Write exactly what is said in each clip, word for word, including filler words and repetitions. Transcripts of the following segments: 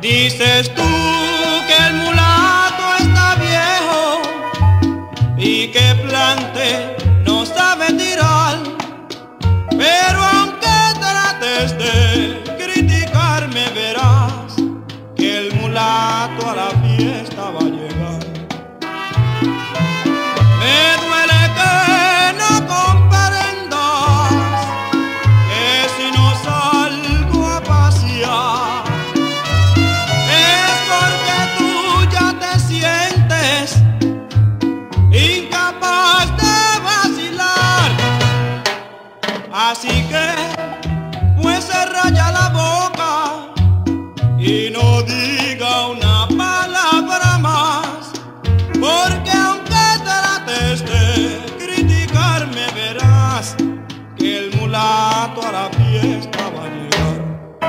Dices tú que el mulato está viejo y que plante no sabe tirar, pero aunque trates de criticarme verás que el mulato a la fiesta va a llegar. Me duele que no comprendas que si no salgo a pasear es porque tú ya te sientes incapaz de vacilar. Así que pues se raya la boca y no diga una palabra más, porque aunque trates de criticarme verás que el mulato a la fiesta va a llegar.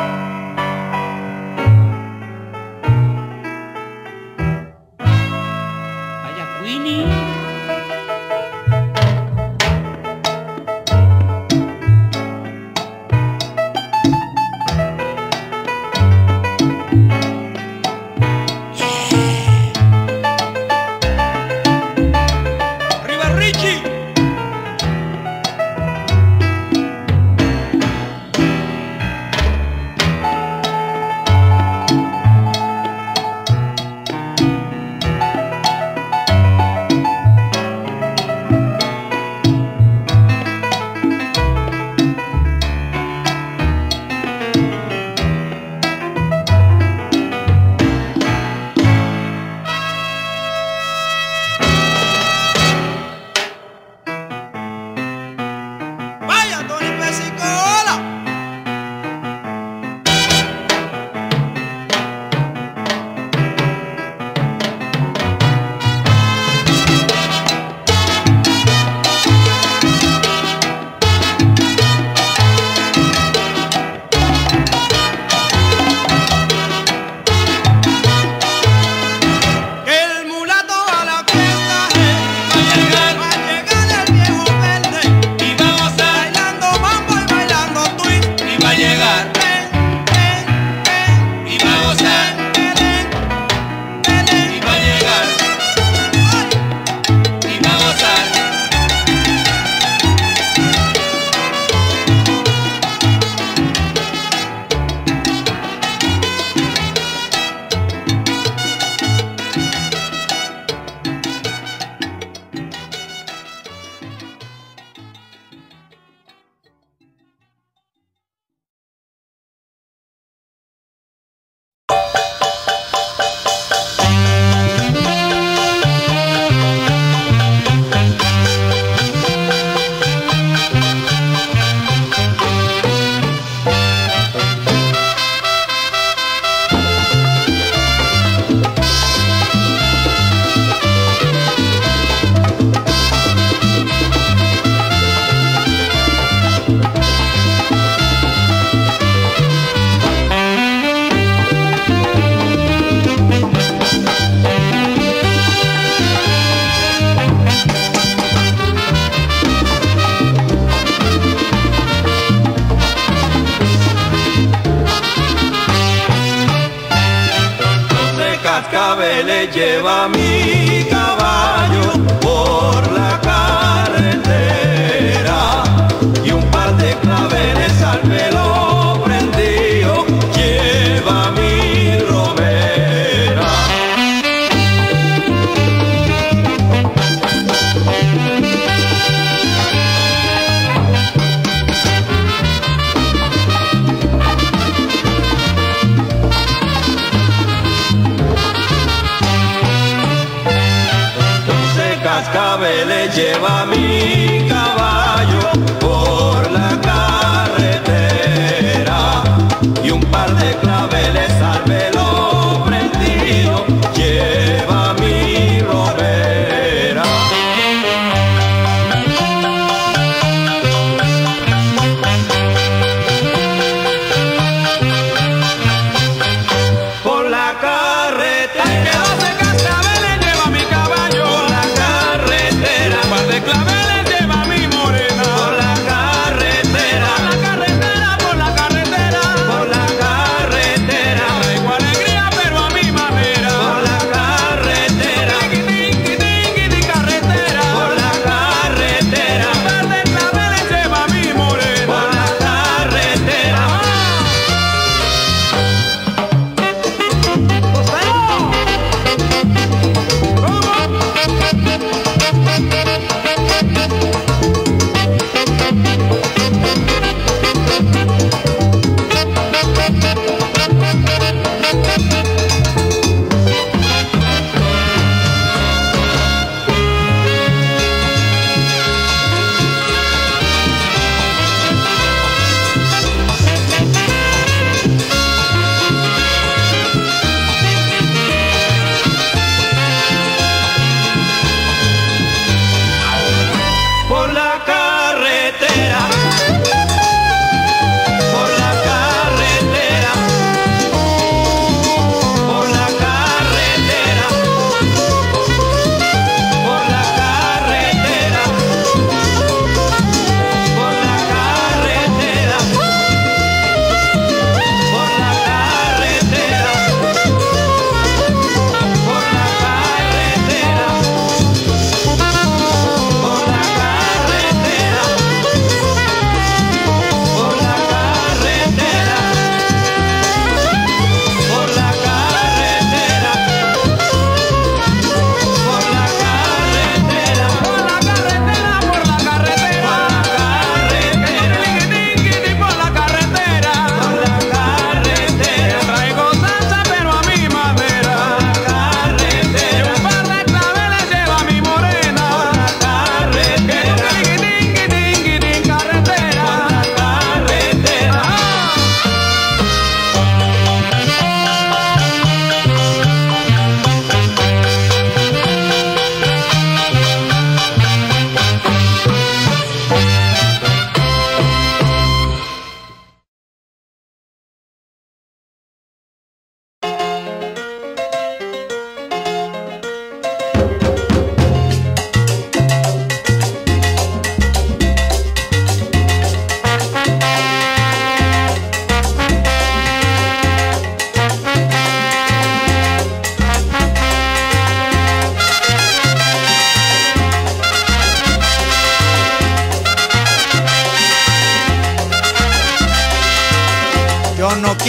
Vaya Queenie. Cascabeles lleva mi caballo por la carretera y un par de claveles al pelo prendido lleva mi romera. Cascabeles lleva mi caballo por la carretera y un par de claveles al velo prendido lleva mi romera. Por la carretera que doce cascabeles lleva mi caballo. Por la carretera, un par de claveles lleva mi morena. Por la carretera, por la carretera, por la carretera, por la carretera, da igual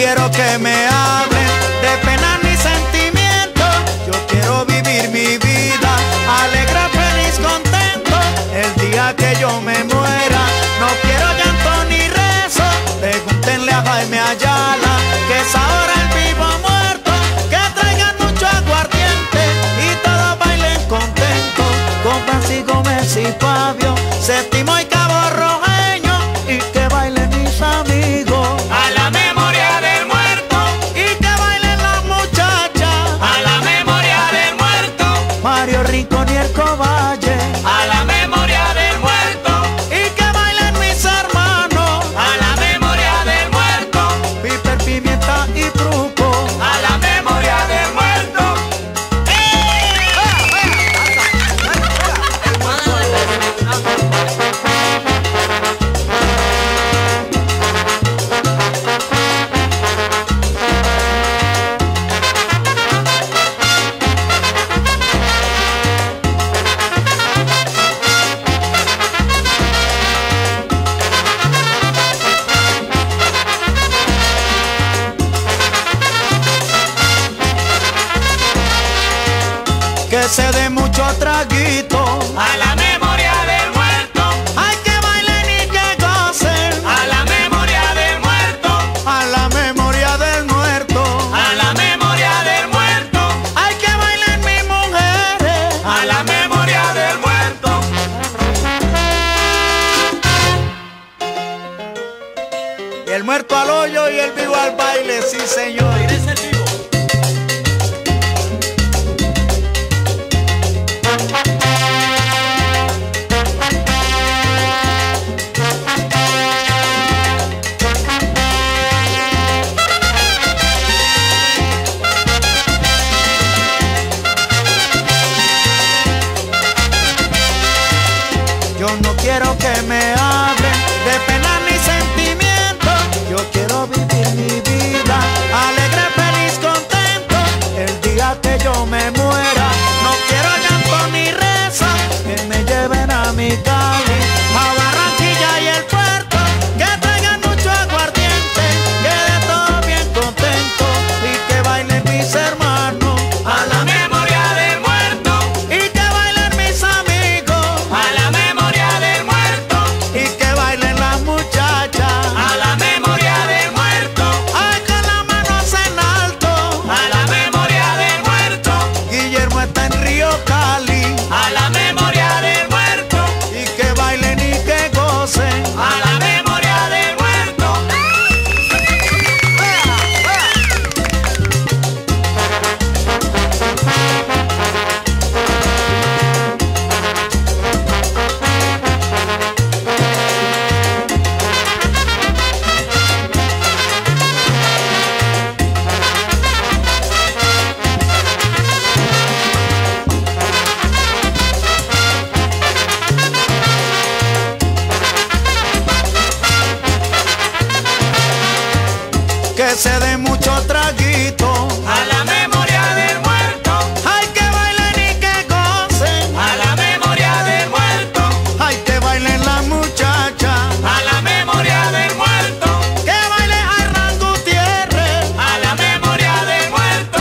quiero que me hablen de pena ni sentimiento. Yo quiero vivir mi vida alegre, feliz, contento. El día que yo me muera no quiero llanto ni rezo. Pregúntenle a Jaime Ayala, que es ahora el vivo muerto. Que traigan mucho aguardiente y todos bailen contentos, con Francisco Gómez y Fabio Séptimo y Cabo Rojeño, y que bailen mis amigos a la memoria del muerto, y que bailen las muchachas a la memoria del muerto, Mario Rincón y el Covalle, a la memoria del muerto, y que bailen mis hermanos a la memoria del muerto, Piper, Pimienta y Truco, a la memoria del muerto. que se dé mucho traguito A la memoria del muerto, hay que bailen y que gocen a la memoria del muerto, a la memoria del muerto, a la memoria del muerto, hay que bailen mis mujeres a la memoria del muerto. y el muerto al hoyo y el vivo al baile, sí señor. Yo no quiero que me hablen de pena ni sentimiento. Yo quiero vivir mi vida alegre, feliz, contento. El día que yo me muera no quiero llanto ni reza. Que me lleven a mi Cali, a Barranquilla y el puerto. Que traigan mucho aguardiente, que de todo bien contento. Y que bailen mis hermanos A la memoria del muerto, y que bailen mis amigos a la memoria del muerto, y que bailen las muchachas. a la memoria del muerto, Ay, con las manos en alto. a la memoria del muerto, Guillermo está en Río Cali. a la memoria del muerto, Y que bailen y que gocen. a la memoria del muerto. Que se dé mucho traguito. A la memoria del muerto, Ay, que bailen y que gocen. a la memoria del muerto, Ay, que bailen las muchachas. a la memoria del muerto, Que baile Hernán Gutiérrez. a la memoria del muerto.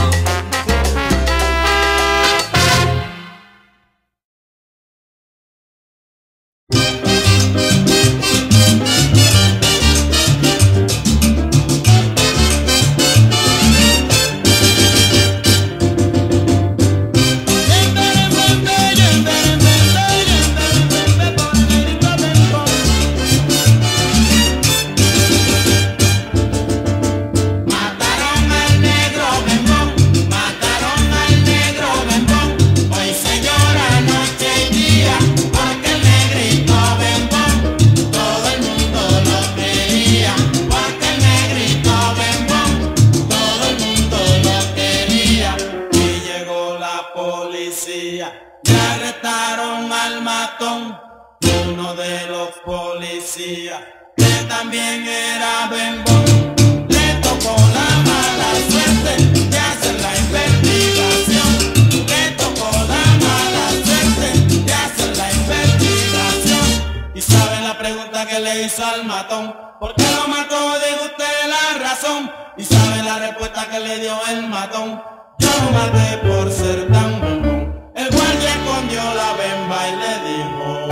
Mataron al negro Bembón, mataron al negro Bembón. Hoy se llora noche y día porque el negrito Bembón todo el mundo lo quería. Porque el negrito Bembón todo el mundo lo quería. Y llegó la policía y arrestaron al matón, uno de los policías que también era Bembón. Le tocó la mala suerte de hacer la investigación. Le tocó la mala suerte de hacer la investigación. Y saben la pregunta que le hizo al matón: ¿por qué lo mató? Diga usted la razón. Y sabe respuesta que le dio el matón: yo lo maté por ser tan bombón. El guardia escondió la bemba y le dijo: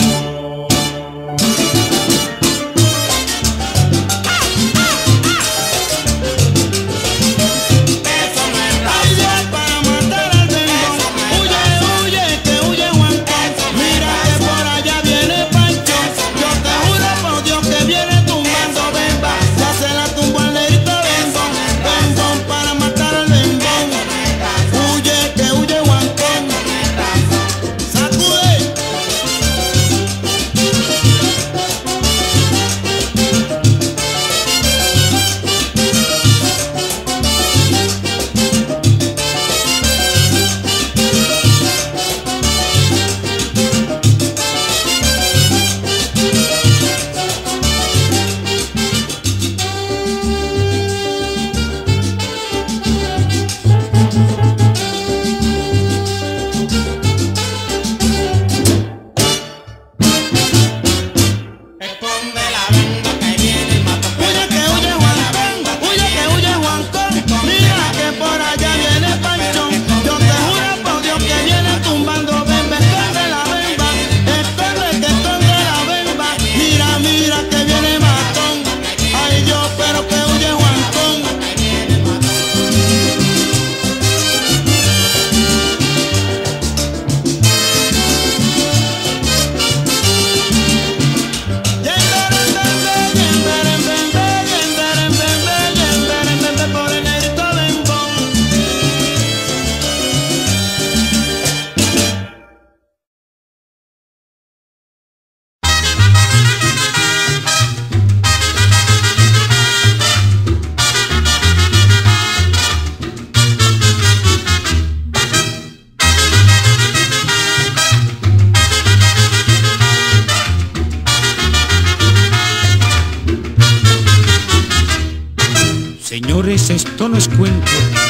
Señores, esto no es cuento,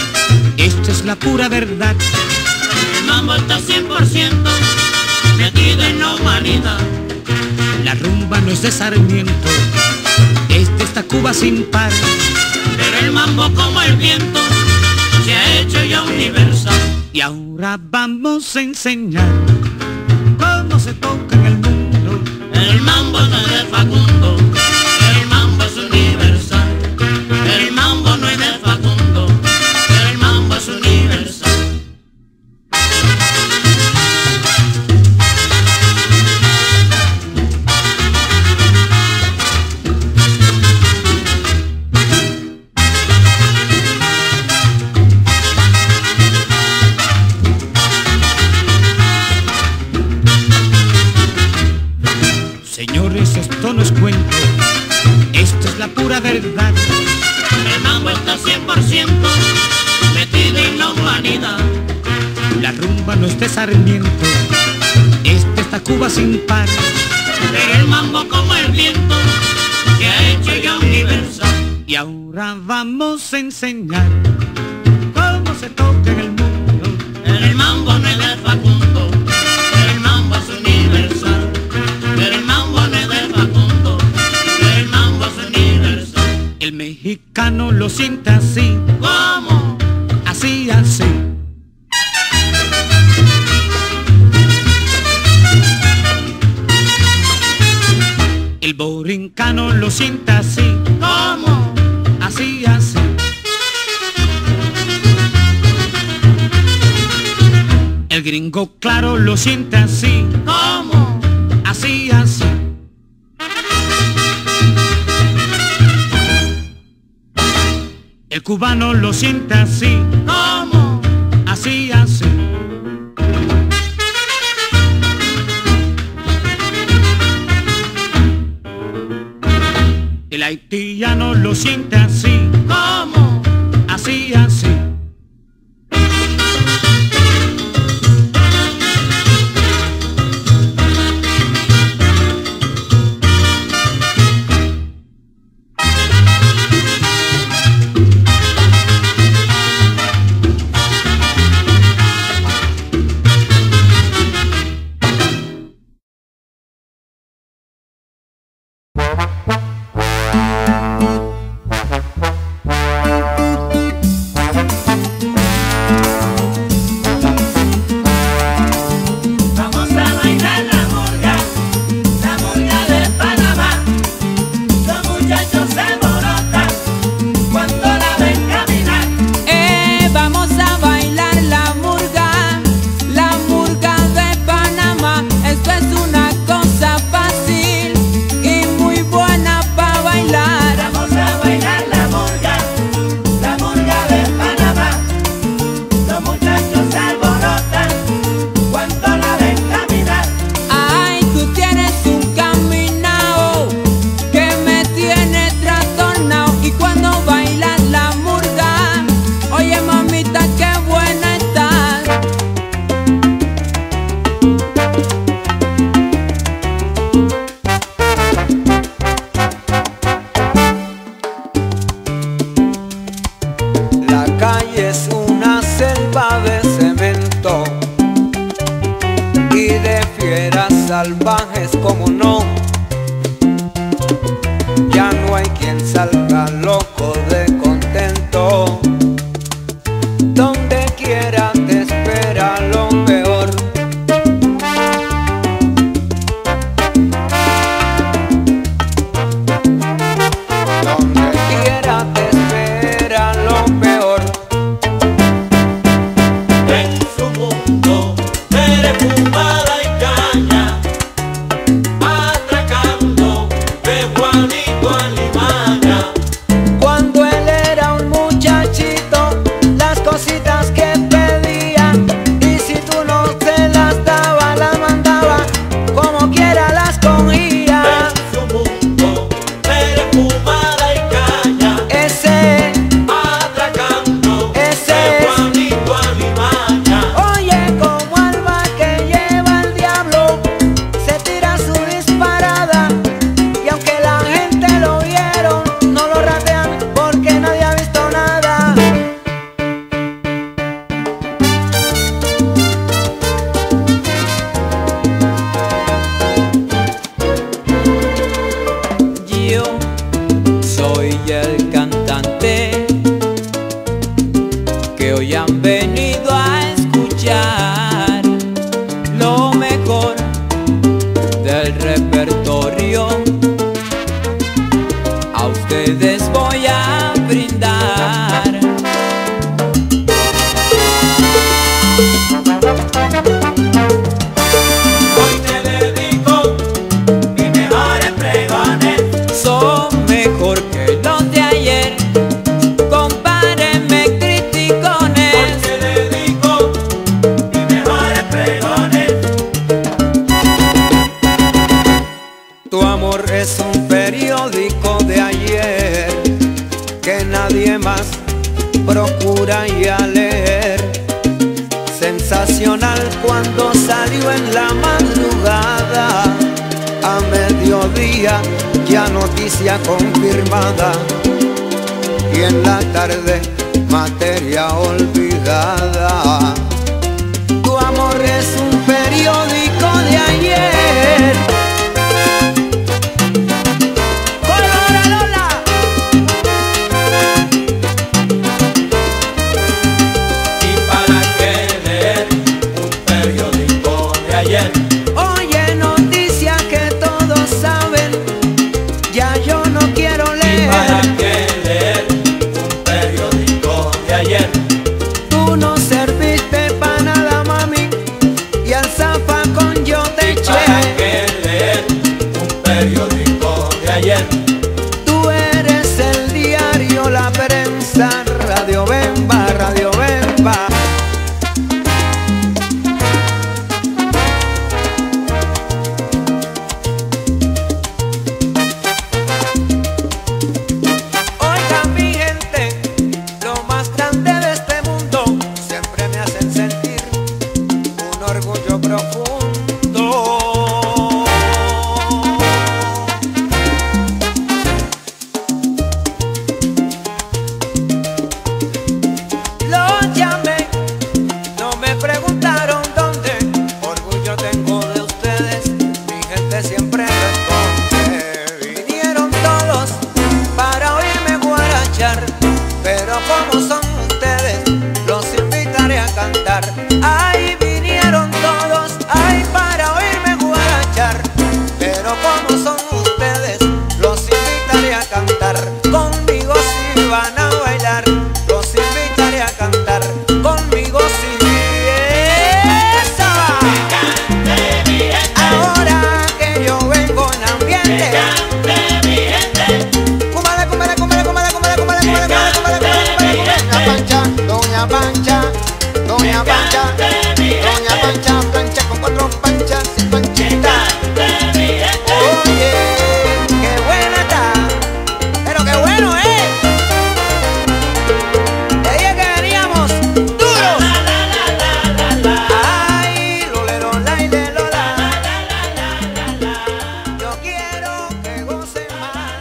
esta es la pura verdad. El mambo está cien por ciento metido en la humanidad. La rumba no es de Sarmiento, es de esta Cuba sin par. Pero el mambo como el viento se ha hecho ya universal. Y ahora vamos a enseñar cómo se toca en el mundo. El mambo no es de Facundo, el mambo es universal. El mambo no es de Facundo, el mambo es universal. Señores, esto no es cuento, esto es la pura verdad. El mambo está cien por ciento metido en la humanidad. La rumba no es de Sarmiento, es de esta Cuba sin par. Pero el mambo como el viento se ha hecho ya universal. Y ahora vamos a enseñar cómo se toca en el mundo. El mambo no es de Facundo, el mambo es universal. Pero el mambo no es de Facundo, el mambo es universal. El mexicano lo siente así, ¿Cómo? así, así. El borincano lo siente así, ¿Cómo? así, así. El gringo claro lo siente así, ¿Cómo? así, así. El cubano lo siente así, ¿Cómo? así, así. El haitiano lo siente así, ¿Cómo? así, así. cositas que pedía, y si tú no se las dabas, las mandaba, como quiera las cogía. En su mundo perfumada y caña, Ese, atracando ese de es. Juanito a mi maña. Oye, como alma que lleva el diablo, se tira su disparada, y aunque la gente lo vieron, no lo ratean porque nadie ha visto nada. Yo soy el cantante que hoy han venido a escuchar lo mejor del repertorio. A ustedes voy a brindar. Hoy te dedico mis mejores pregones. Son mejor que los de ayer, compárenme Hoy criticones. te dedico mis mejores pregones. Tu amor es un periódico de ayer que nadie más procura ya leer. Sensacional cuando salió en la madrugada, a mediodía ya noticia confirmada, y en la tarde materia olvidada. Tu amor es un periódico de ayer. ¡Colora, Lola! Y para qué leer un periódico de ayer. Oye, noticia que todos saben, ya yo no quiero Y para leer. qué leer un periódico de ayer. Tú no serviste pa' nada, mami, y al zafacón yo te Y para eché. qué leer un periódico de ayer. Tú eres el diario, la prensa, Radio Bemba, Radio Bemba. Oiga mi gente, lo más grande de este mundo siempre me hacen sentir un orgullo profundo. Lo llamé, no me preguntaron dónde, orgullo tengo de ustedes, mi gente siempre responde. Vinieron todos para oírme guarachar, pero como son ustedes, los invitaré a cantar. Ay, vinieron todos, ay, para oírme guarachar, pero como son ustedes, los invitaré a cantar. Conmigo si van a bailar, los invitaré a cantar. Conmigo si esa. Cante mi gente, Ahora que yo vengo en ambiente. cante mi gente. Cúmale, cúmale, cúmale, cúmale, cúmale, cúmale, cúmale, cúmale, cúmale, cúmale, cúmale. Doña Pancha, Doña Pancha, Doña Pancha, Doña Pancha, plancha con cuatro panchas y panchita. Cante mi gente. Oye, qué buena está, pero qué bueno, ¿eh? Te dije que veníamos duros. Ay, lolero, laile, lola. Yo quiero que gocen más.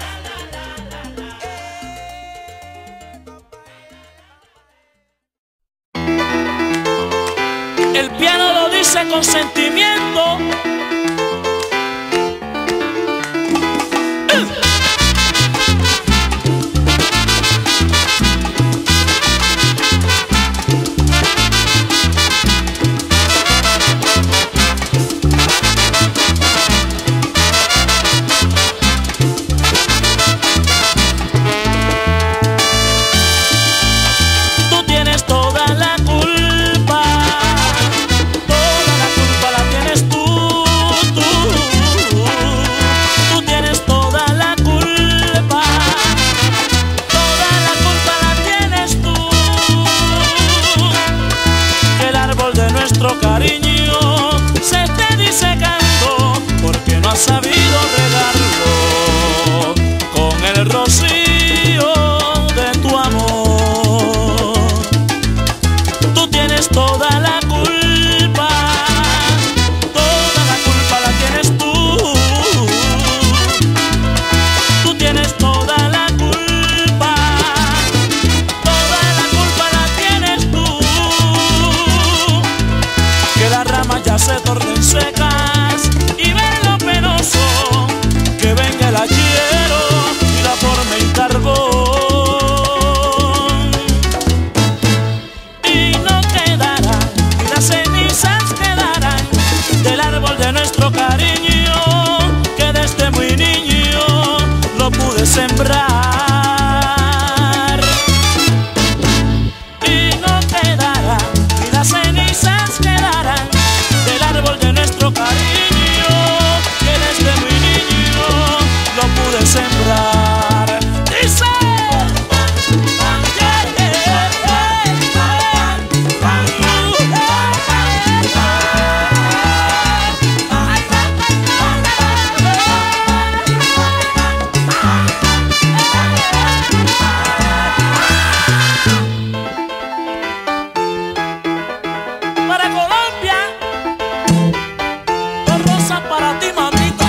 El piano lo dice con sentimiento. Tú tienes toda la culpa, toda la culpa la tienes tú. sembrar y no quedará, ni las cenizas quedarán del árbol de nuestro cariño, que desde muy niño lo pude sembrar. Dice para Colombia, dos rosas para ti, mamita.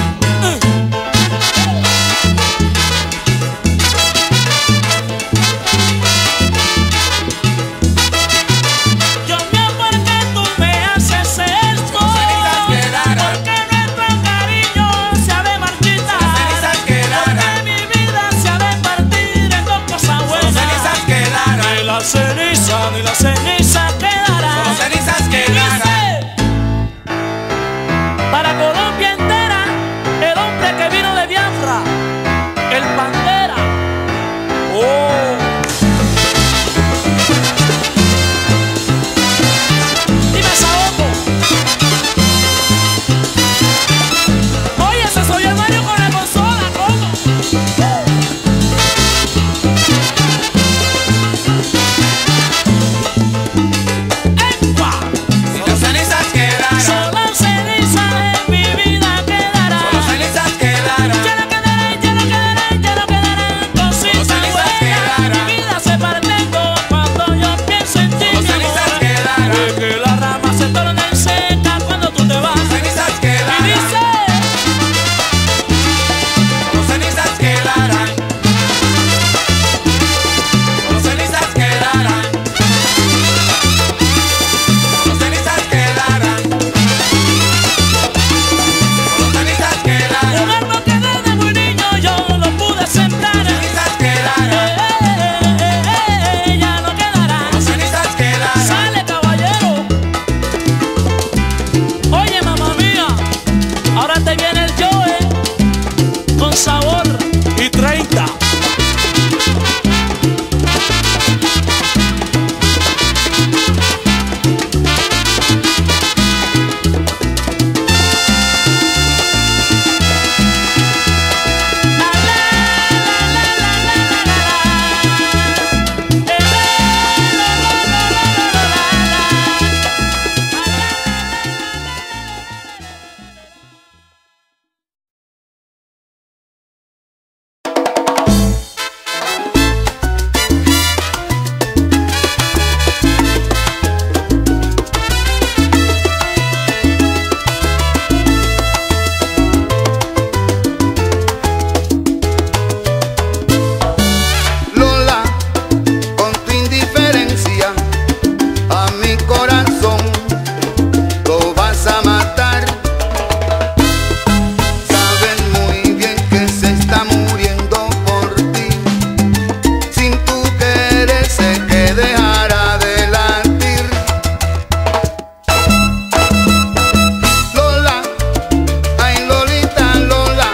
Dios mío, ¿por qué tú me haces esto? Porque nuestro cariño se ha de marchitar, porque mi vida se ha de partir en dos cosas buenas. Ni la ceniza, ni la ceniza quedará. Dice, para Colombia entera, el hombre que vino de Biafra, el Bandera. Oh. Dime, Saoco. Oye, ese soy el Mario con la consola, ¿cómo? ¡Epa! Solo cenizas quedarán. Solo ceniza en mi vida quedará. Solo cenizas quedarán. Ya no quedarán, ya no quedarán, ya no quedarán cositas Solo cenizas buenas. quedarán. Mi vida se parte en dos cuando yo pienso en ti, Solo mi cenizas amor. quedarán. De que las ramas se tornen secas cuando tú te vas. Cenizas Y quedarán. dice, Solo cenizas quedarán. Solo cenizas quedarán. Solo cenizas quedarán. Solo cenizas quedarán. un árbol que desde muy niño yo lo pude sembrar. Cenizas Eh, quedarán. eh, eh, eh, eh, ya no quedará. Solo cenizas quedarán. Sale, caballero. Oye, mamá mía, ahora te viene el Joe con sabor y treinta. La, la, la, la, la, la, la, la, la. Eh, eh, la, la, la, la, la, la, la, la. Lola, con tu indiferencia a mi corazón lo vas a matar. Sabes muy bien que se está muriendo por ti. Sin tu querer sé que dejará de latir. Lola, ay Lolita, Lola,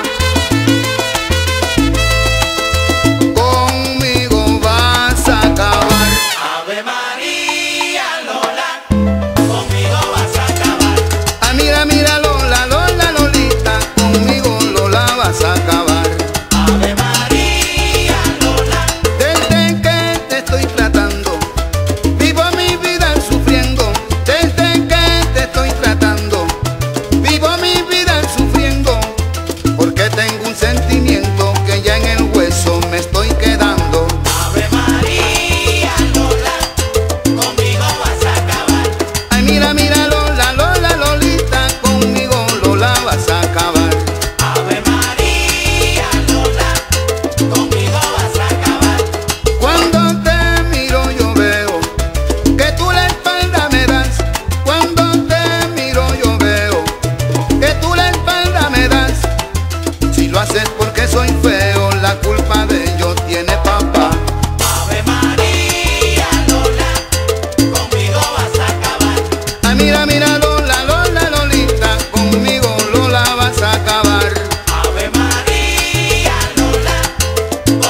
conmigo vas a acabar. Ave María, Lola, conmigo vas a acabar. Ah, mira, mira, Lola, Lola, Lolita, conmigo Lola vas a acabar. Ave María, Lola, Desde que te estoy tratando, vivo mi vida sufriendo. Desde que te estoy tratando, vivo mi vida sufriendo. Porque tengo un sentimiento que ya en el hueso me estoy quedando. Ave María, Lola, conmigo vas a acabar. Ay, mira, mira, Lola, Lola, Lolita, conmigo Lola vas a acabar. Ave María, Lola, conmigo vas a acabar. Cuando te miro yo veo que tú la espalda me das. Cuando te miro yo veo que tú la espalda me das. Si lo haces porque soy feo, la culpa de ello tiene papá. Ave María, Lola, conmigo vas a acabar. Ah, mira, mira, Lola, Lola, Lolita, conmigo Lola vas a acabar. Ave María, Lola,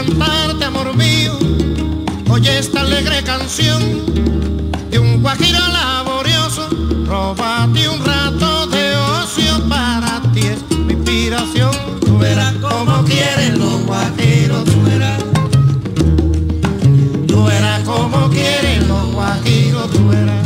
cantarte, amor mío, oye esta alegre canción de un guajiro laborioso. Róbate un rato de ocio, para ti es mi inspiración. Tú verás como quieren los guajiros, tú verás. Tú verás como quieren los guajiros, tú verás.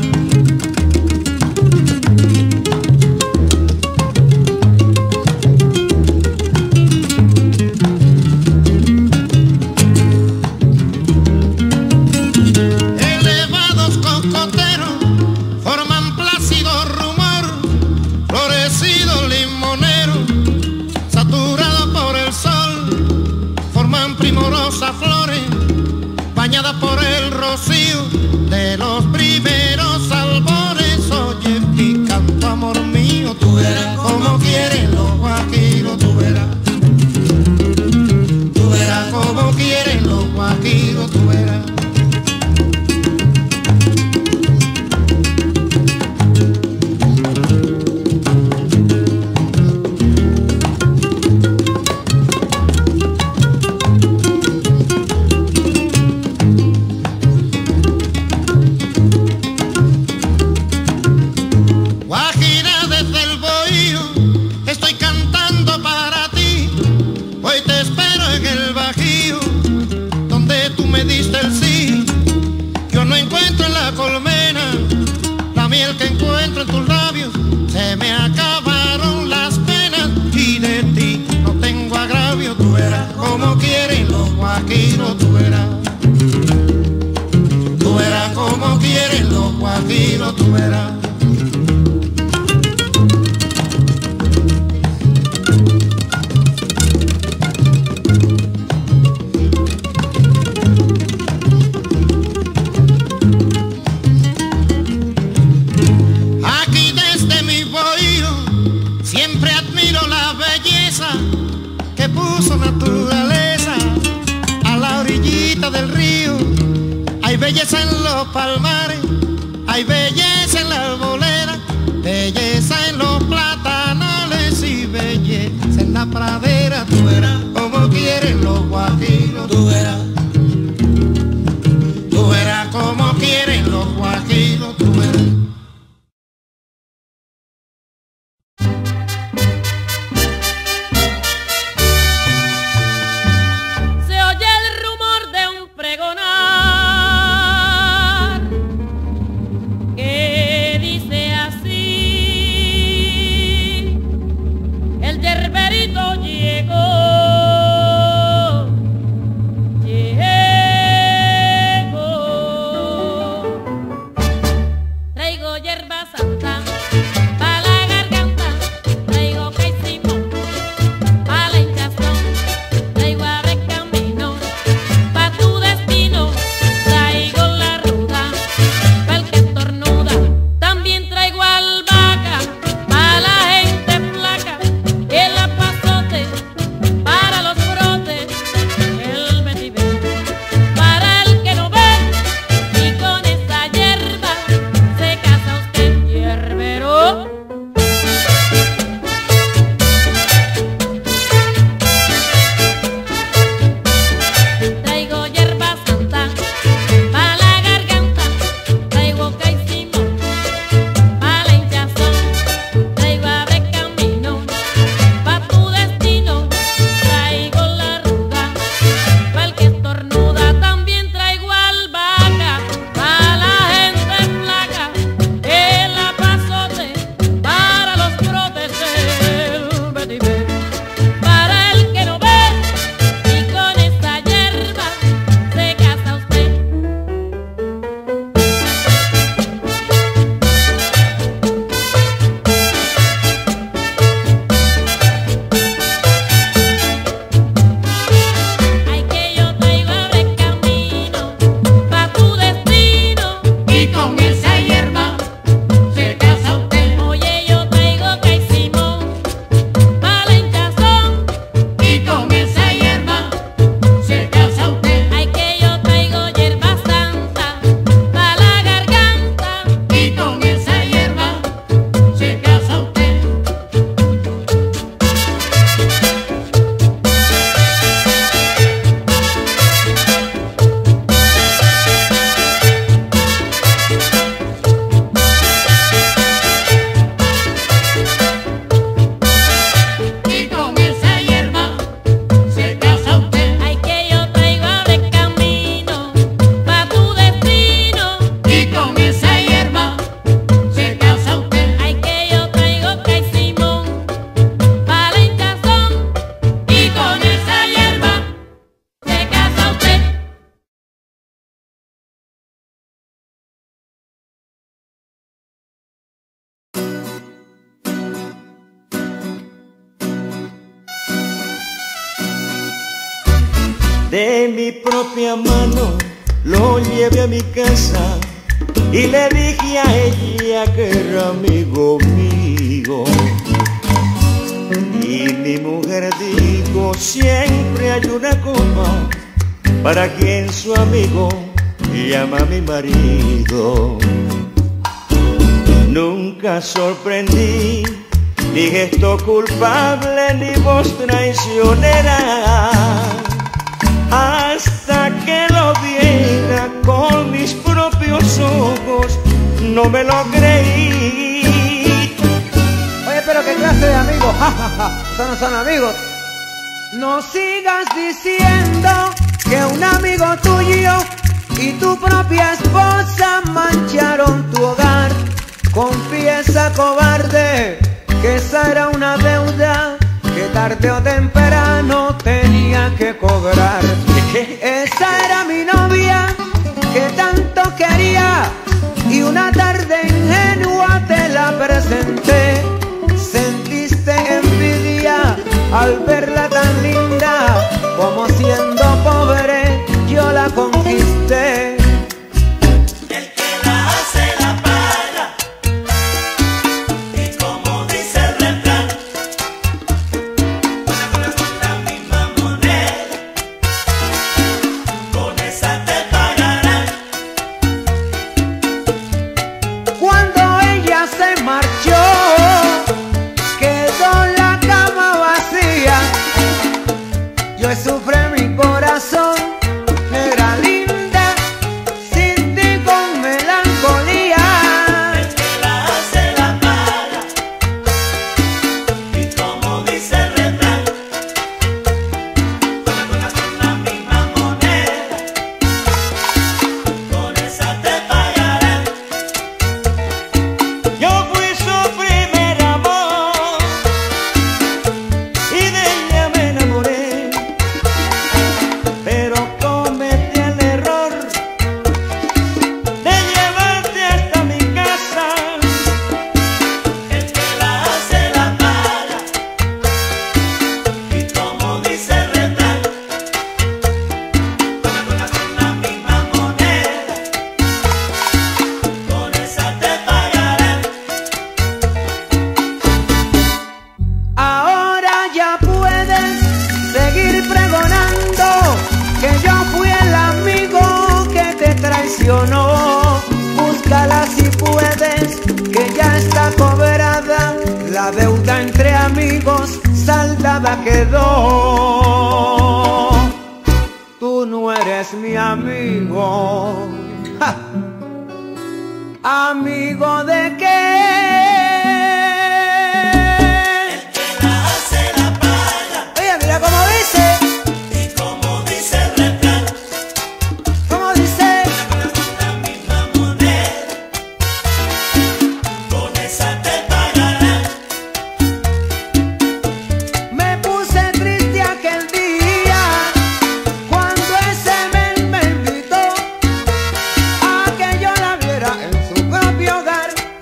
Flores bañadas por el rocío de los primeros albores. Oye mi canto, amor mío, tú verás como quieren los guajiros, tú verás. Tú verás como quieren los guajiros, tú verás. Que encuentro en tus labios, se me acabaron las penas y de ti no tengo agravio. Tú verás como quieren los guajiros, tú verás. Tú verás como quieren los guajiros, tú verás. Que puso naturaleza a la orillita del río. Hay belleza en los palmares, hay belleza en la arbolera, belleza en los platanales y belleza en la pradera. Tú verás como quieren los guajiros, tú verás. Tú verás como quieren los guajiros, tú verás. El yerberito De mi propia mano lo llevé a mi casa y le dije a ella que era amigo mío. Y mi mujer dijo, siempre hay una copa para quien su amigo llama a mi marido. Nunca sorprendí ni gesto culpable ni voz traicionera, hasta que lo viera con mis propios ojos, no me lo creí. Oye, pero qué clase de amigos, ja, ja, ja. Esos no son amigos. No sigas diciendo que un amigo tuyo y tu propia esposa mancharon tu hogar. Confiesa, cobarde, que esa era una deuda que tarde o temprano tenía que cobrar. Esa era mi novia que tanto quería y una tarde ingenua te la presenté. Sentiste envidia al verla tan linda, como siendo pobre yo la conquisté. Sufre mi corazón, negra linda, sin ti con melancolía. El que la hace la paga, y como dice el refrán, con la, con la misma moneda, con esa te pagarán. Yo fui su primer amor y de ella me enamoré, pero cometí el error de llevarte hasta mi casa. El que la hace la paga, y como dice el refrán, con la, con la misma moneda, con esa te pagarán. Ahora ya puedes seguir pregonando que yo fui el amigo que te traicionó. Búscala si puedes, que ya está cobrada. La deuda entre amigos saldada quedó. Tú no eres mi amigo. ¡Ja! ¿Amigo de qué? El que la hace la paga, Oye, mira cómo dice, y como dice el refrán, cómo dice. con la misma moneda, con esa te pagarán. Me puse triste aquel día cuando ese men me invitó a que yo la viera en su propio hogar.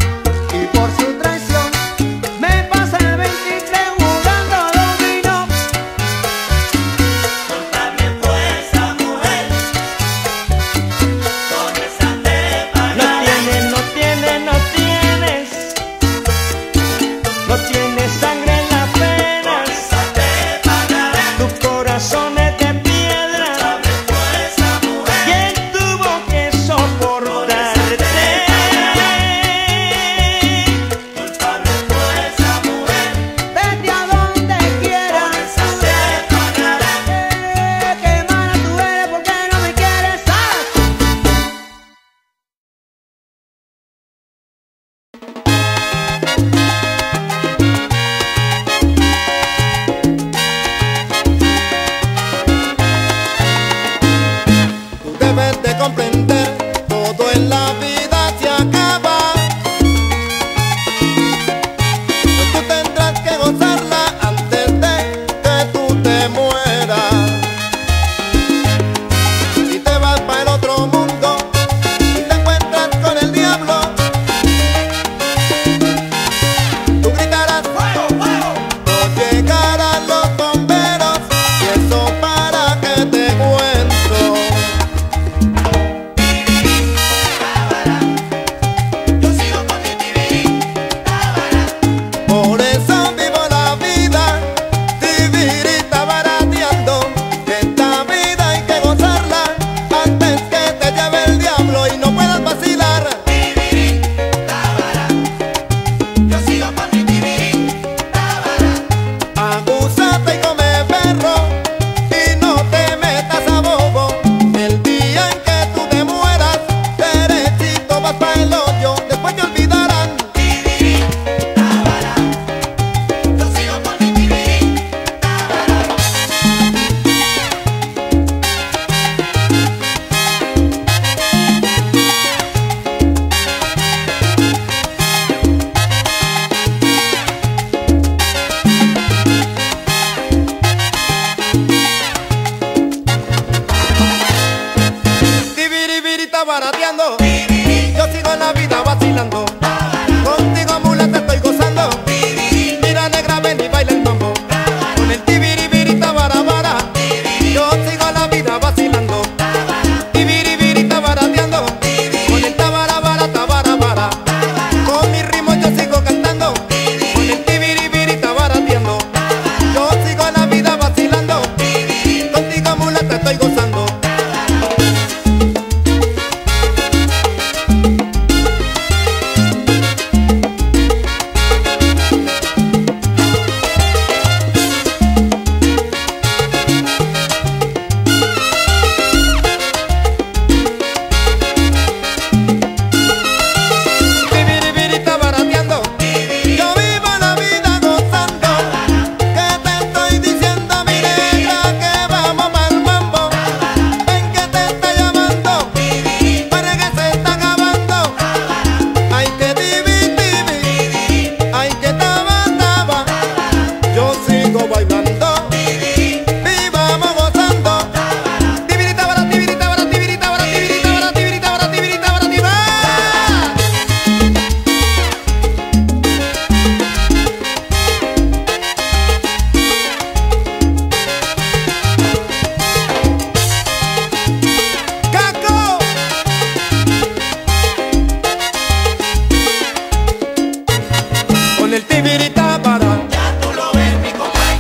el tibirita para. Ya tú lo ves, mi compadre.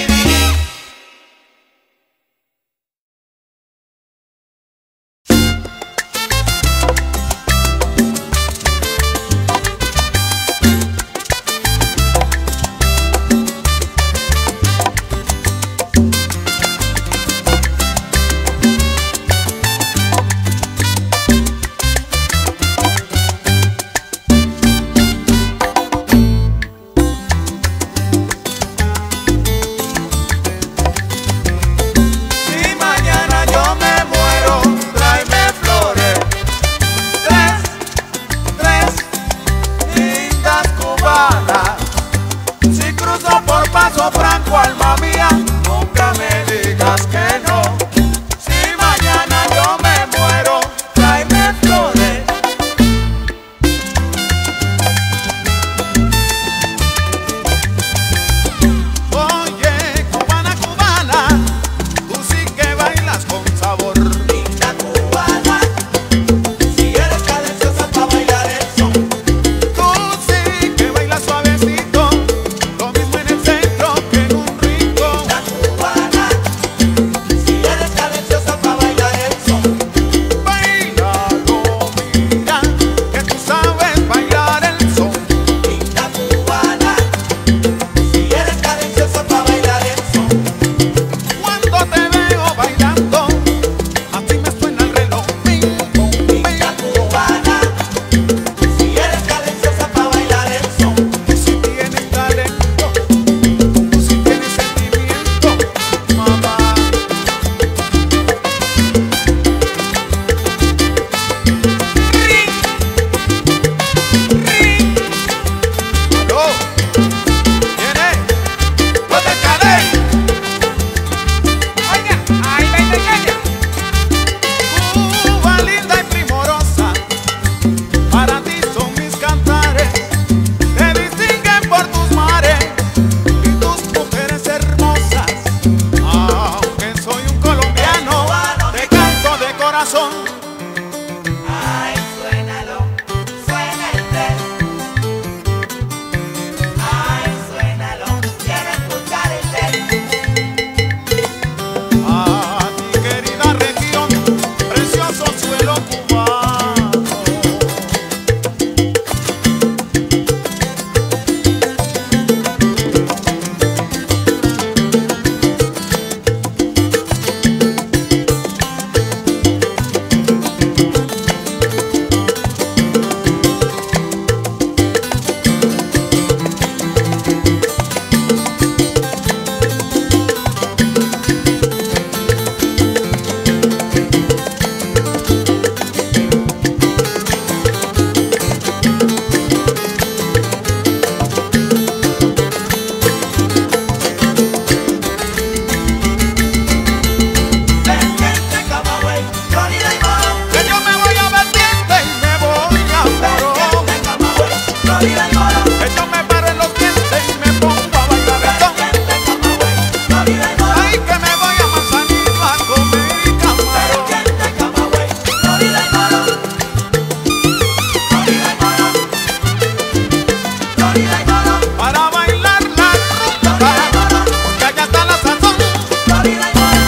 Paso Franco, alma mía, nunca me digas que no. Si mañana yo me muero, tráeme flores. Oye, cubana, cubana, tú sí que bailas con sabor. Linda cubana, si eres cadenciosa para bailar el son. Tú sí que bailas suavecito, lo mismo en el centro que en un rincón. Linda cubana, si eres cadenciosa para bailar el son. Bailalo, mira, que tú sabes bailar el son. Linda cubana, si eres cadenciosa para bailar el son. Cuando te veo bailando, así me suena el reloj. Ping, pong, Linda cubana, si eres cadenciosa para bailar el son. tú sí tienes talento, tú sí tienes sentimiento, mamá. Aló, ¿quién es? ¡Los del Caney! Oiga, ahí va y calla. Cuba linda y primorosa, para ti son mis cantares, te distinguen por tus mares y tus mujeres hermosas. Aunque soy un colombiano, te canto de corazón. Ay, suénalo, suena el tren. Ay, suénalo, quiero escuchar el tren. A ti querida región, precioso suelo cubano. Vertiente, Camagüey, Florida y Morón. Que yo me voy a vertiente y me voy a Morón. Vertiente, Camagüey, Florida y Morón. Que yo me paro en los dientes y me pongo a bailar reggaetón. Vertiente, Camagüey, Florida y Morón. Ay, que me voy a Manzanillo a comer camarón. Vertiente, Camagüey, Florida y Morón. Florida y Morón. Florida y Morón. Para bailar la rumba, porque allá está la sazón. Florida y Morón.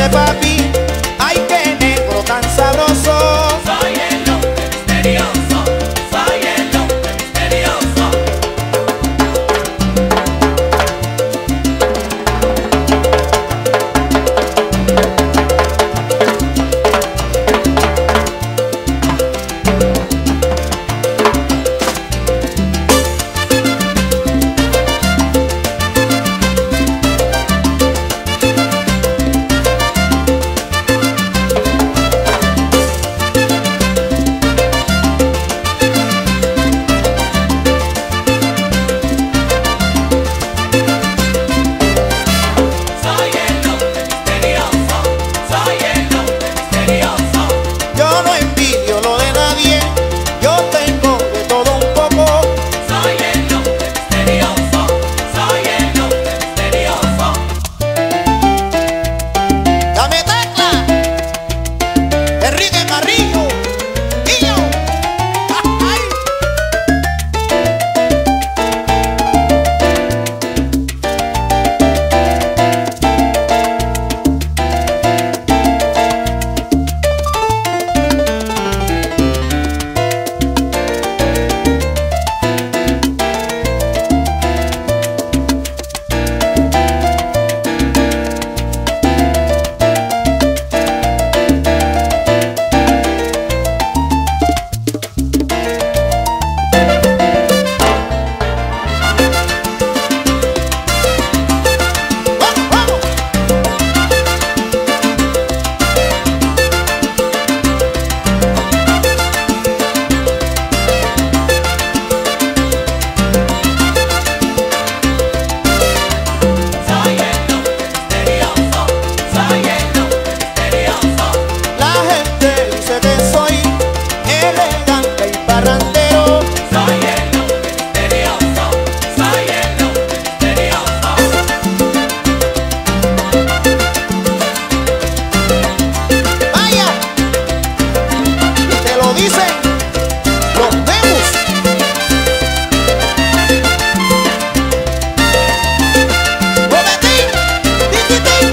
dice papi, ay qué negro tan sabroso. Soy el hombre misterioso, soy el hombre misterioso. Soy el hombre misterioso, soy el hombre misterioso. Yo no envidio lo de nadie, yo tengo de todo un poco. Soy el hombre misterioso, soy el hombre misterioso. Dame tecla, Enrique Carrillo, Guillo. ¡Ay! ¡Vamos, vamos! Soy el hombre misterioso, soy el hombre misterioso. La gente dice que soy elegante y parrandero. Soy el hombre misterioso, soy el hombre misterioso. ¡Vaya! Y te lo dicen los vemos. ¡Muévete! ¡Ti-ti-ti!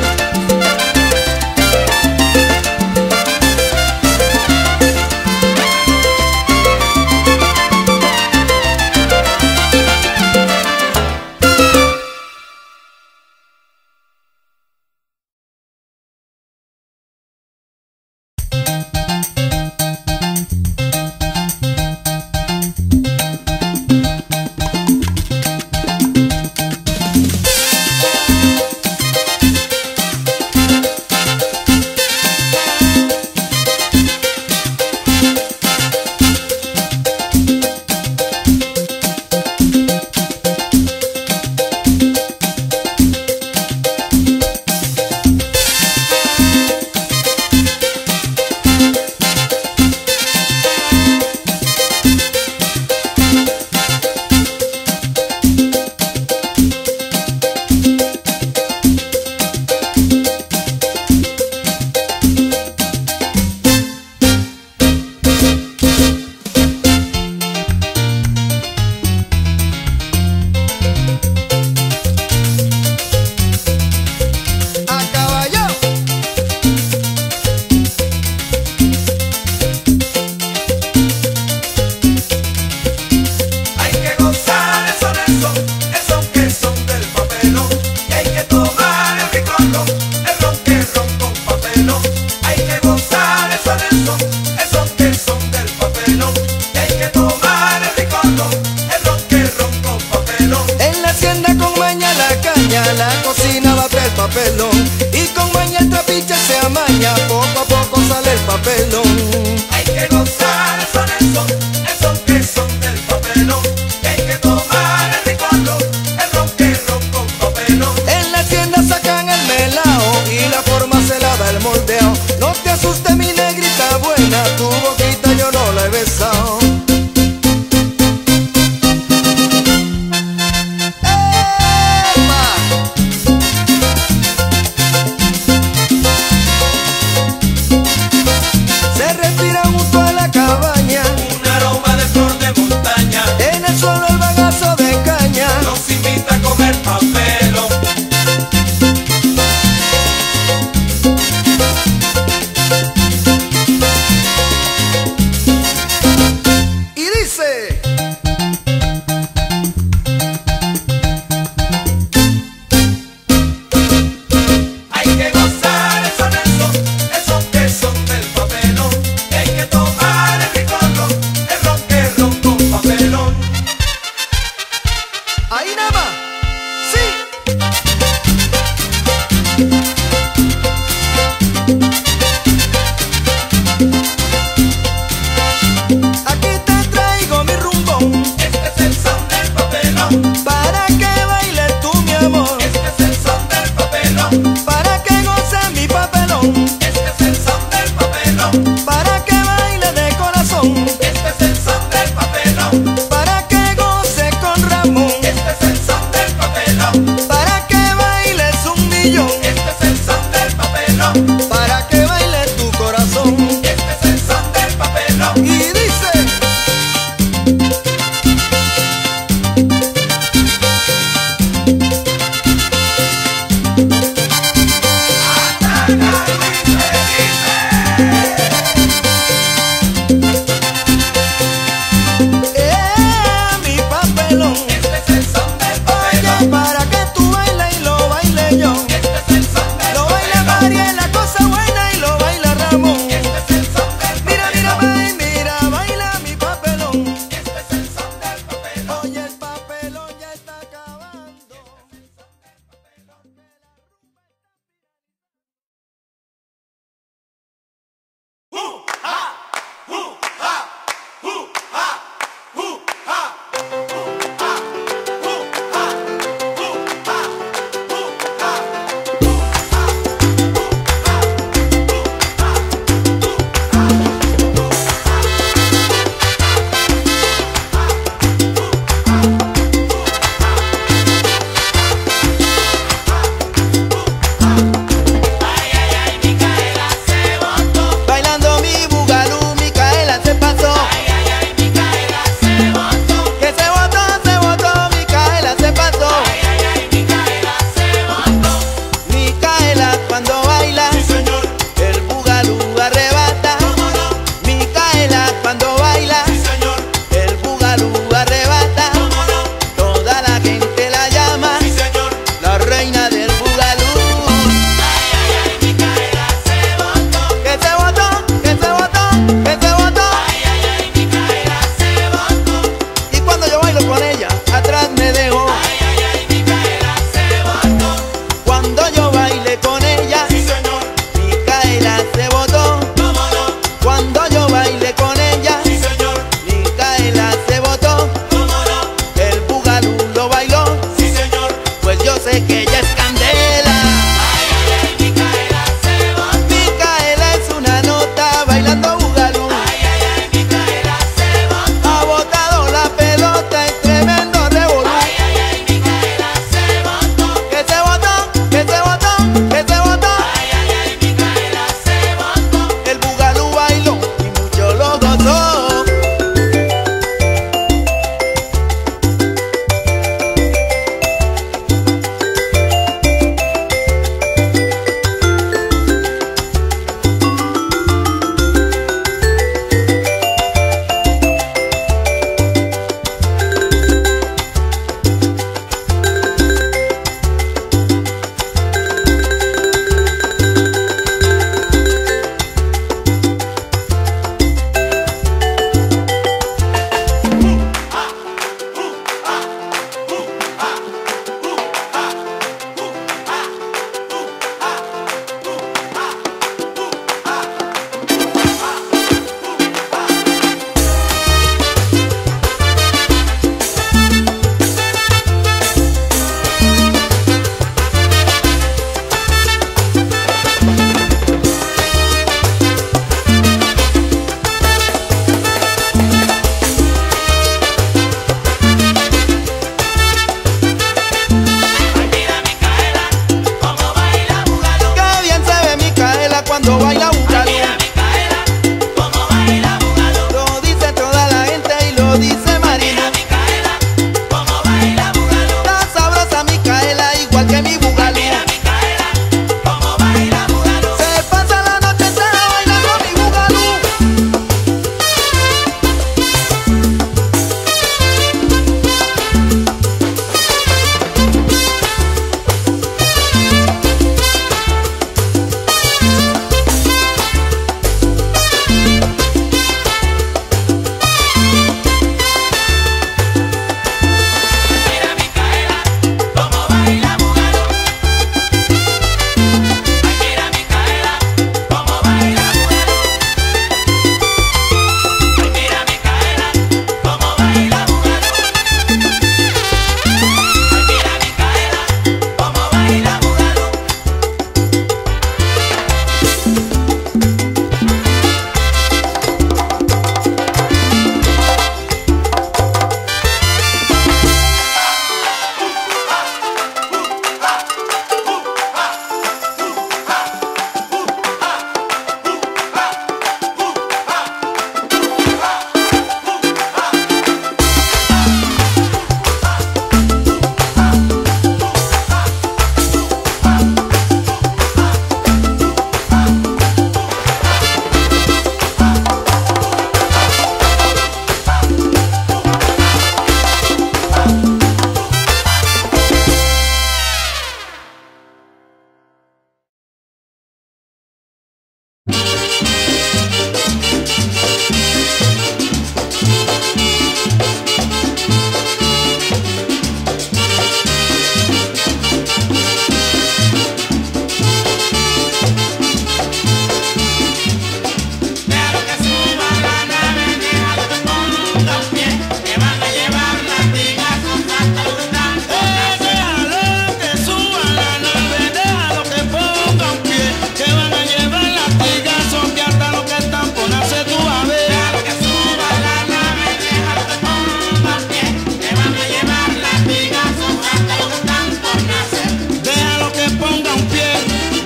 ¡A caballo! Hay que gozar el son, el son, el son que son del papelón. Y hay que tomar el rico ron, el ron que ron con papelón. Hay que gozar el son, el son, el son que son del papelón. Y hay que tomar el rico ron, el ron que ron con papelón. En la hacienda con maña la caña, la cocina va el papelón. Y con maña el trapiche se amaña, poco a poco sale el papelón. Hay que gozar el son, el son, el son que son del papelón. Y hay que tomar el rico ron, el ron que ron con papelón. En la hacienda sacan el melao y la forma se la da el moldeo. No te asustes mi negrita buena, tu boquita yo no la he besado. ¡Epa! Se respira junto a la cabaña Un aroma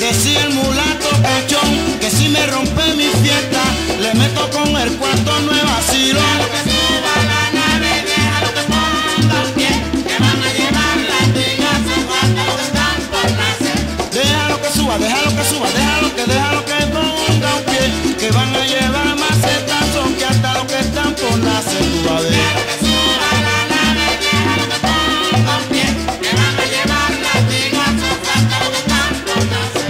que si el mulato cachón, que si me rompe mi fiesta, le meto con el cuarto nueva vacilo. Déjalo que suba la nave, déjalo que ponga un pie, que van a llevar latigazos hasta los que están por nacer. Déjalo que suba, déjalo que suba, déjalo que, déjalo que ponga un pie, que van a llevar macetazos que hasta los que están por nacer, tú vas a ver. Déjalo que suba la nave, déjalo que ponga un pie, que van a llevar latigazos hasta los que están por nacer.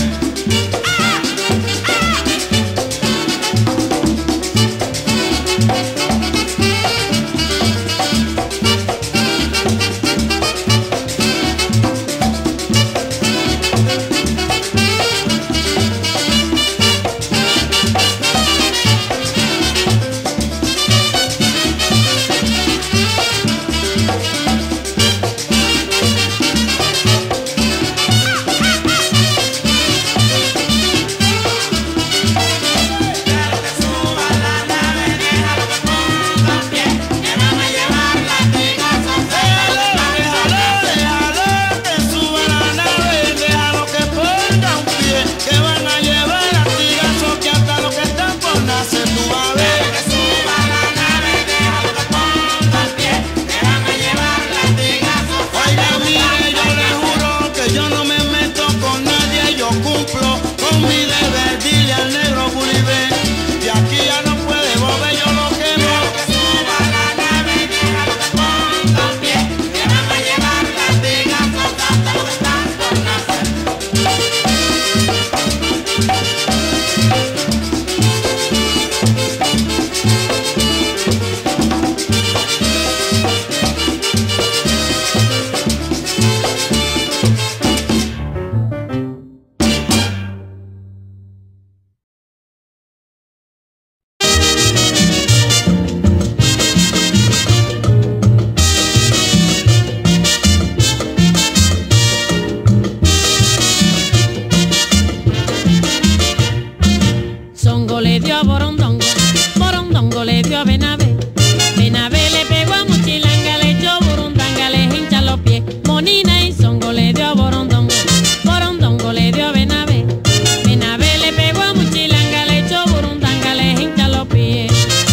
Songo le dio a Borondongo, Borondongo le dio a Benavé, Benavé le pegó a Muchilanga, le echó burundanga, le hincha los pies, Monina y Songo le dio a Borondongo, Borondongo le dio a Benavé, Benavé le pegó a Muchilanga, le echó burundanga, le hincha los pies.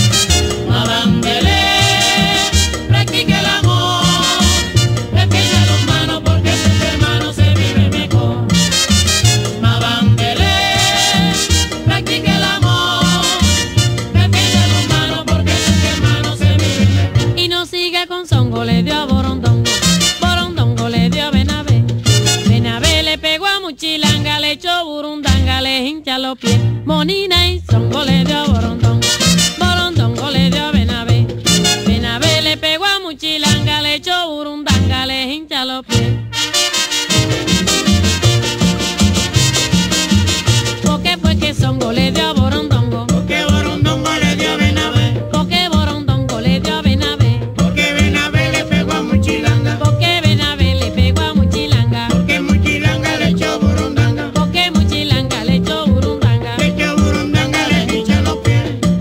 Mabandele, practica el amor, despide los manos porque entre hermanos se vive mejor. Mabandele, practica el amor, despide los manos porque entre hermanos se vive mejor. Y no sigue con Songo, le dio a Borondongo, Borondongo le dio a Benavé, Benavé le pegó a Muchilanga, le echó burundanga, le hincha los pies, Monina y Songo le dio a Borondongo, Borondongo le dio a Benavé, Benavé le pegó a Muchilanga, le echó burundanga, le hincha los pies. ¿Por qué fue que Songo le dio a Borondongo? Porque Borondongo le dio a Benavé, ¿Por qué Borondongo le dio a Benavé? porque Benavé le pegó a Muchilanga, ¿Por qué Benavé le pegó a Muchilanga? porque Muchilanga le echó burundanga, ¿Por qué Muchilanga le echó burundanga? le echó burundanga, le hincha los pies.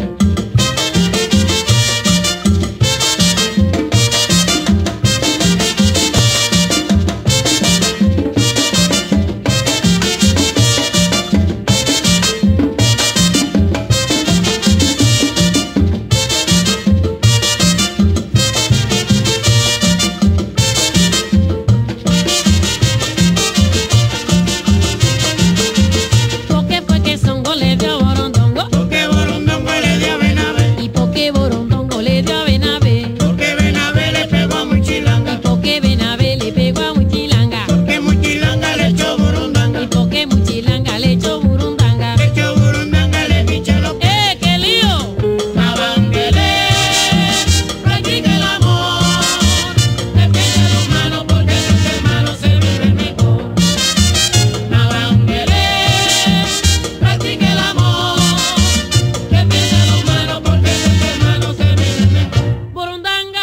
¿Por qué fue que Songo le dio a Borondongo? Porque Borondongo le dio a Benavé, ¿Y por qué Borondongo le dio a Benavé? porque Benavé le pegó a Muchilanga, ¿Por qué Benavé le pegó a Muchilanga? porque Muchilanga le echó burundanga, ¿Y por qué Muchilanga le echó burundanga? le echó burundanga, le hincha los pies. ¡Eh, qué lío! Mabandele, practica el amor, despide los manos porque entre hermanos se vive mejor. Mabandele, practica el amor, despide los manos porque entre hermanos se vive mejor. ¡Burundanga!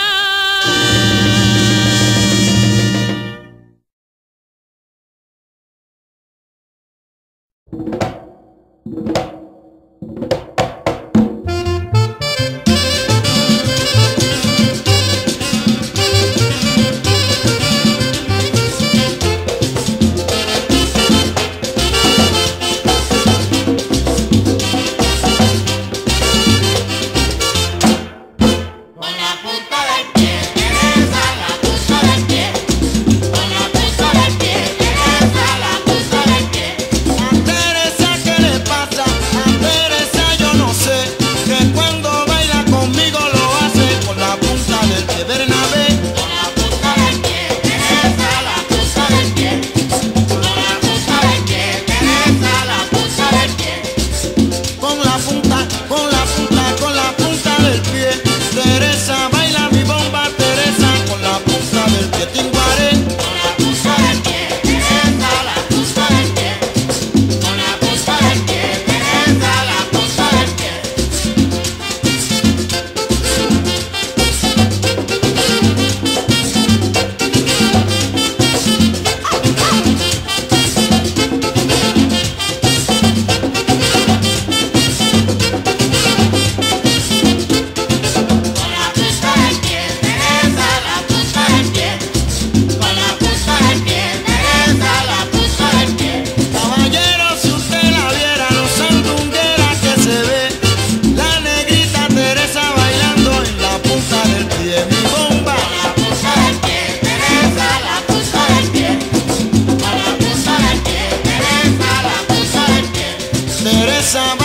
esa